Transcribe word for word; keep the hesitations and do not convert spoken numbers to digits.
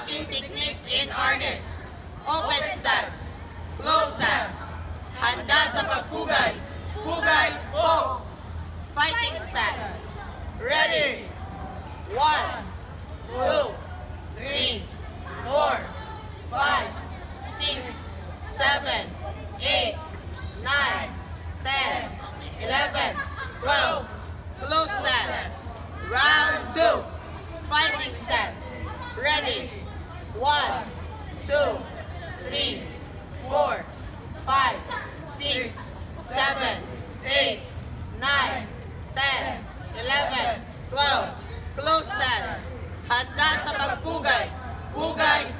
Fighting techniques in Arnis. Open stance. Close stance. Handa sa pagpugay. Pugay po. Fighting stance. Ready. One, two, three, four, five, six, seven, eight, nine, ten, eleven, twelve. Close stance. Round two. Fighting stance. Ready. One, two, three, four, five, six, seven, eight, nine, ten, eleven, twelve. Close stance. Handa sa pagpugay. Pugay